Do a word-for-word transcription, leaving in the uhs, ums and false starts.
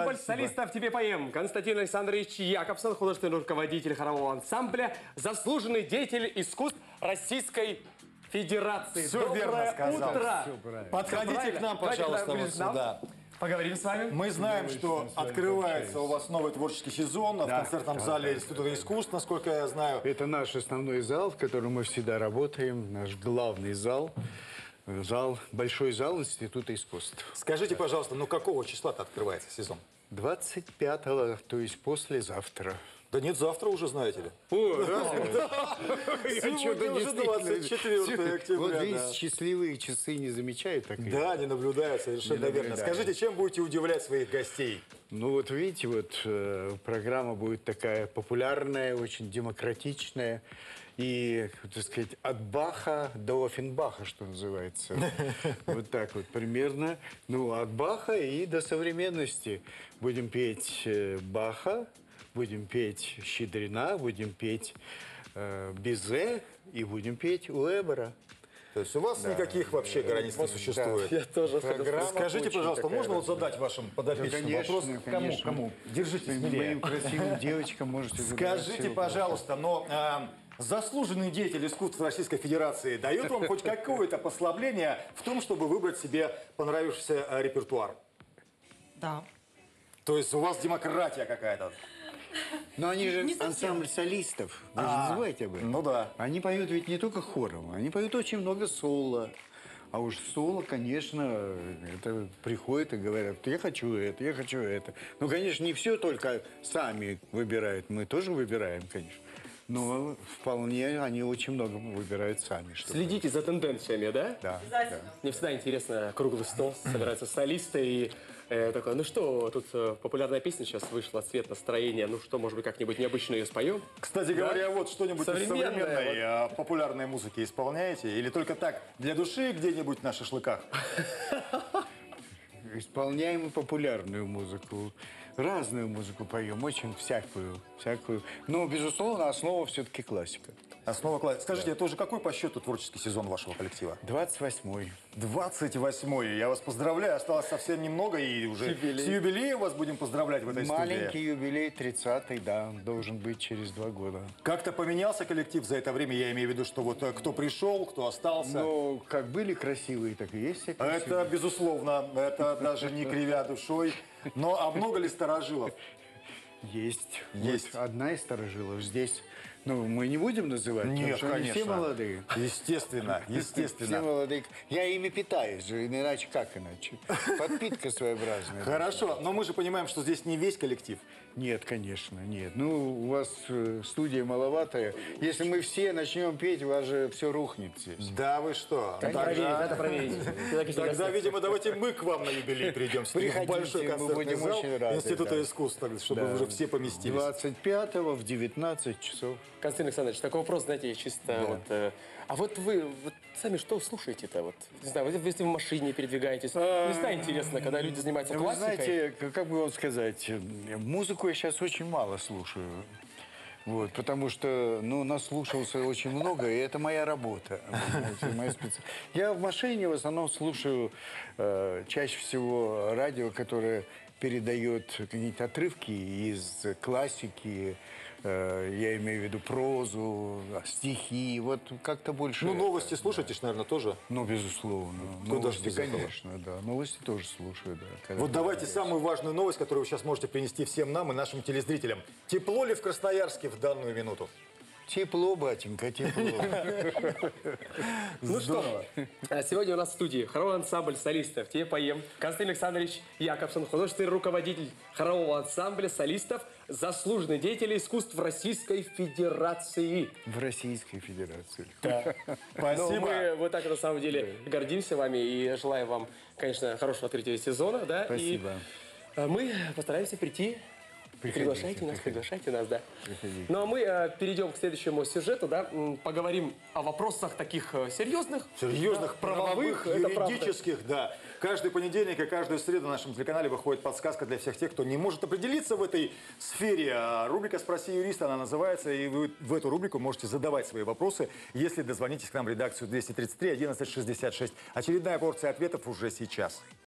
ансамбль солистов «Тебе поем». Константин Александрович Якобсон, художественный руководитель хорового ансамбля, заслуженный деятель искусств Российской Федерации. Все Доброе верно сказал. утро. Подходите к нам, пожалуйста, Давайте, вот к нам. сюда. Поговорим с вами. Мы знаем, что открывается у вас новый творческий сезон в концертном зале Института искусств, насколько я знаю. Это наш основной зал, в котором мы всегда работаем, наш главный зал. Зал, большой зал Института искусств. Скажите, пожалуйста, ну какого числа-то открывается сезон? двадцать пятого, то есть послезавтра. Да нет, завтра уже, знаете ли. Сегодня уже двадцать четвёртое октября. Вот видите, да. счастливые часы не замечают такие. Да, не наблюдают, совершенно Не верно. наблюдают. Скажите, чем будете удивлять своих гостей? Ну вот видите, вот э, программа будет такая популярная, очень демократичная. И, так сказать, от Баха до Оффенбаха, что называется. Вот так вот примерно. Ну, от Баха и до современности. Будем петь э, Баха, будем петь Щедрина, будем петь э, Бизе и будем петь Уэбера. То есть у вас никаких вообще границ не существует? Я тоже Программа Скажите, очень пожалуйста, такая можно вот разная. задать вашим подопечным Да, конечно, вопрос? Кому? конечно. Кому? Держите Моим смелее. красивым девочкам можете задавать Скажите, все пожалуйста, но а, заслуженный деятель искусств Российской Федерации дает вам хоть какое-то послабление в том, чтобы выбрать себе понравившийся а, репертуар? Да. То есть у вас демократия какая-то? Но они же Не совсем. ансамбль солистов. Вы же А, не забывайте об этом. ну да. Они поют ведь не только хором, они поют очень много соло. А уж соло, конечно, это приходят и говорят, я хочу это, я хочу это. Ну, конечно, не все только сами выбирают, мы тоже выбираем, конечно. Но вполне они очень много выбирают сами. Чтобы... Следите за тенденциями, да? Да, да. Мне всегда интересно, круглый стол, собираются солисты и э, такое, ну что, тут э, популярная песня сейчас вышла, «Цвет настроения», ну что, может быть, как-нибудь необычно ее споем? Кстати говоря, вот что-нибудь из Современное, современной а, популярной музыки исполняете? Или только так, для души где-нибудь на шашлыках? Исполняем и популярную музыку, разную музыку поем, очень всякую, всякую. Но, безусловно, основа все-таки классика. Основа класса. Скажите, это уже какой по счету творческий сезон вашего коллектива? двадцать восьмой. двадцать восьмой. Я вас поздравляю. Осталось совсем немного, и уже Юбилей. с юбилеем вас будем поздравлять в этой Маленький студии. юбилей, тридцатый, да, должен быть через два года. Как-то поменялся коллектив за это время? Я имею в виду, что вот э, кто пришел, кто остался. Ну, как были красивые, так и есть все красивые. Это, безусловно, это даже не кривя душой. Но а много ли старожилов? Есть. Есть. Вот одна из старожилов здесь. Ну, мы не будем называть, потому Нет, что они конечно. все молодые. Естественно, Все естественно. молодые. Я ими питаюсь же, иначе как иначе? Подпитка своеобразная. Хорошо, но мы же понимаем, что здесь не весь коллектив. Нет, конечно, нет. Ну, у вас э, студия маловатая. Если мы все начнем петь, у вас же все рухнет здесь. Да вы что? Это проверить, это проверить. Тогда, видимо, давайте мы к вам на юбилей придем. В Приходите, большой мы концертный будем зал очень рады, Института да. искусств, так, чтобы Да. уже все поместились. двадцать пятого в девятнадцать часов. Константин Александрович, такой вопрос, знаете, чисто вот... э, а вот вы вот сами что слушаете-то? Вот, не знаю, вот если вы в машине передвигаетесь, не знаю, интересно, когда люди занимаются Вы классикой. знаете, как как бы вам сказать, музыку я сейчас очень мало слушаю. Вот, потому что, ну, наслушался очень много, и это моя работа. Понимаете, моя специ- Я в машине в основном слушаю э, чаще всего радио, которое передает какие-то отрывки из классики, э, я имею в виду прозу, стихи, вот как-то больше... Ну, новости слушаете ж, наверное, тоже. Ну, безусловно. Куда Новости, ж без этого? конечно, да. Новости тоже слушаю, да. Когда Вот давайте самую важную новость, которую вы сейчас можете принести всем нам и нашим телезрителям. Тепло ли в Красноярске в данную минуту? Тепло, батенька, тепло. Ну что, а сегодня у нас в студии хоровой ансамбль солистов «Тебе поем». Константин Александрович Якобсон, художественный руководитель хорового ансамбля солистов, заслуженный деятель искусств Российской Федерации. В Российской Федерации. Да. Спасибо. Ну, мы вот так на самом деле гордимся вами и желаем вам, конечно, хорошего открытия сезона. Да? Спасибо. И а, мы постараемся прийти. Приходите, Приглашайте нас, приходите. приглашайте нас, да. Приходите. Ну а мы э, перейдем к следующему сюжету, да, м, поговорим о вопросах таких э, серьезных. Серьезных, да, правовых, это правда. юридических, да. Каждый понедельник и каждую среду на нашем телеканале выходит подсказка для всех тех, кто не может определиться в этой сфере. А рубрика «Спроси юриста» она называется, и вы в эту рубрику можете задавать свои вопросы, если дозвонитесь к нам в редакцию двести тридцать три одиннадцать шестьдесят шесть. Очередная порция ответов уже сейчас.